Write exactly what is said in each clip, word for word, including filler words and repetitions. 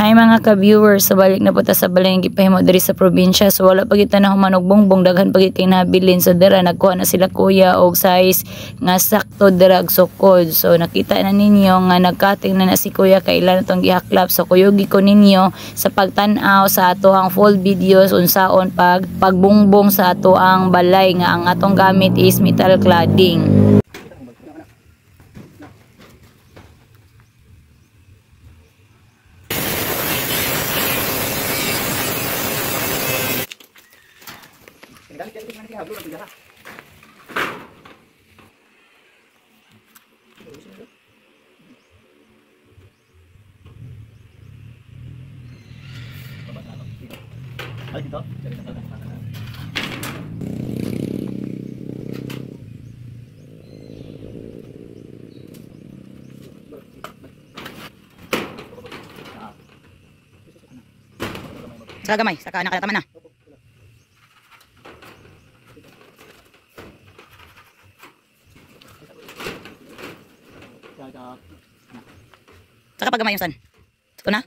Hi mga ka-viewers, so balik na po ta sa balay ng gipahimo diri sa probinsya. So wala pa kita na humanog bongbong, daghan pa kay nabilin. So dira nagkuha na sila kuya og size nga sakto dira og sukod. So nakita na ninyo nga nagkating na na si kuya kay ilan tong gihaklap. So kuyugi ko ninyo sa pagtan-aw sa atoang full videos unsaon pag pagbongbong sa atoang balay nga ang atong gamit is metal cladding. Ay, dito? Sa gamay, saka nakataman na. Saka pag gamay yung san. Ito na?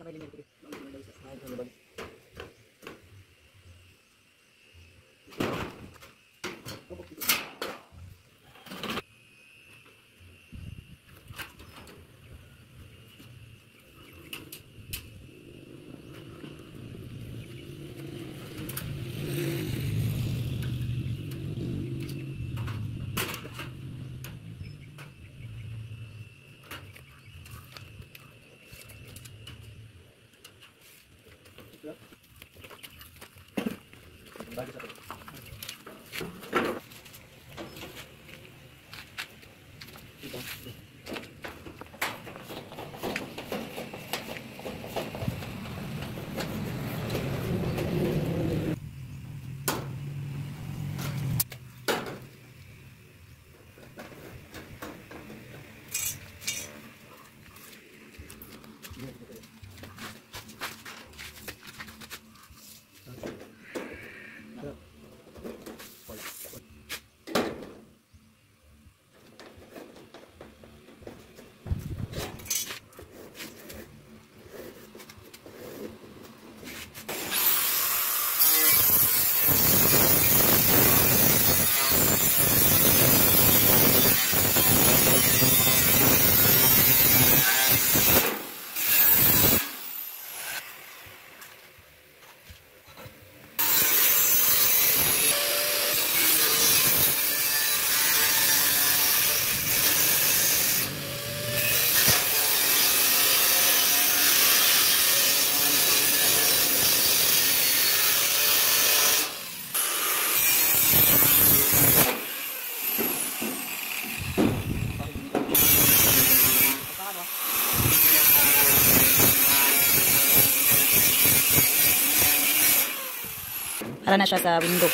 Para na siya sa window.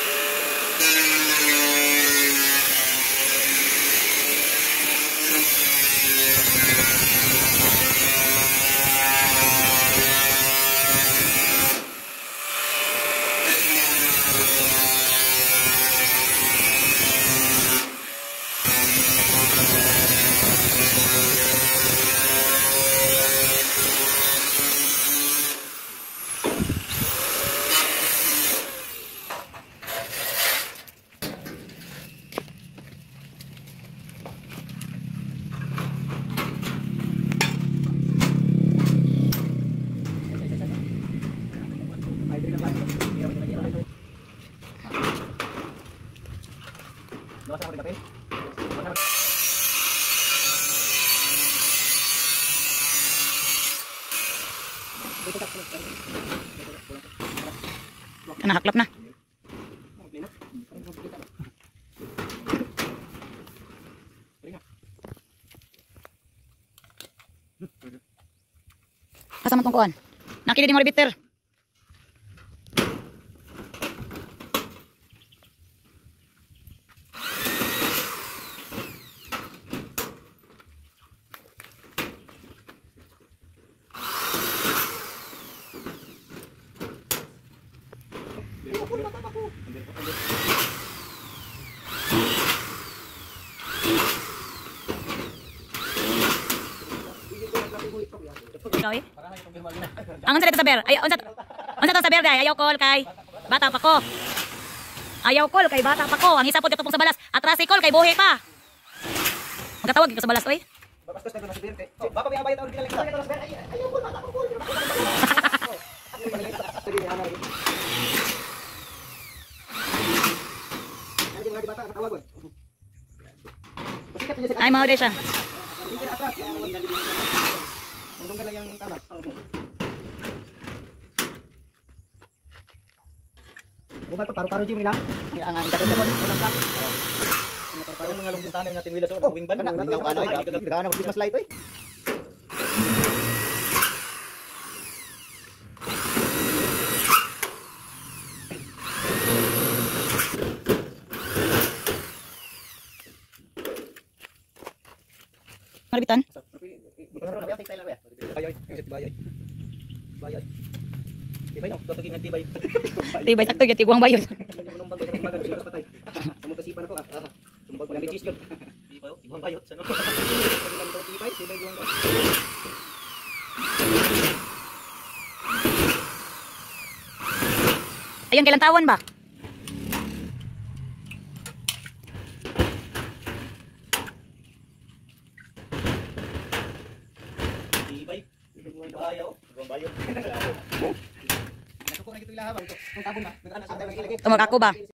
Nahaklap na. Asa man tong kuan? Nakili di mo bitter. Ikaw eh? Ang unsa dito saber? Ay unsa unsa to saber day? Ayaw call kay bata pa ko. Ayaw call kay bata pa ko. Ang isa po dito pong sa balas. Atrasi call kay buhi pa. Magkatawag ka sa balas oy. Babastos na sa saber kay. Oh, baka may abayad ang ginalik. Ayaw call bata pa ko. Ay mao di siya. Undong ka lang yung tama. Bukan pa paru-paru Jim nila. Ang ang dapat mo lang ka. Parang mga long distance natin wila so wing ban na. Ano ay gagana mo Christmas light oy. Marabitan? Bayay, bayay. Bayay. Tibay no, tutugin ng tibay. Tibay sakto gyud tiguang bayot. Nung bago ng bago siya patay. Amo kasipan ako ah. Sumbag ko lang cheese yun. Tibay, tibang bayot sa no. Tibay, tibay yung. Ayun kailan tawon ba? Tibay, tibang bayot, tibang bayot. Nasuko na gito ilahaw ito. Kung tabon na, nagana sa tayo ilagay. Tumag ako ba?